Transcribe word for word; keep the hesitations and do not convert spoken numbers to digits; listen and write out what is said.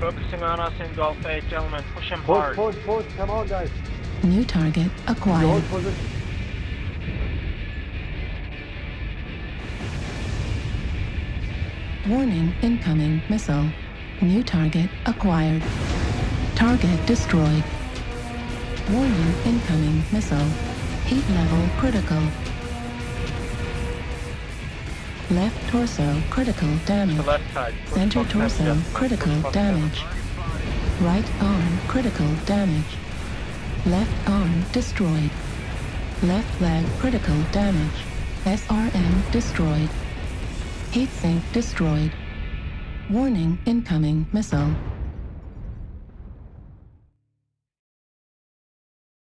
Focusing on us in Golf eight, gentlemen. Push him Push, hard. push, push. Come on, guys. New target acquired. Hold position. Warning, incoming missile. New target acquired. Target destroyed. Warning, incoming missile. Heat level critical. Left torso critical damage. The left side. Push Center box torso seven. critical Push box damage. Right arm critical damage. Left arm destroyed. Left leg critical damage. S R M destroyed. Heatsink destroyed. Warning, incoming missile.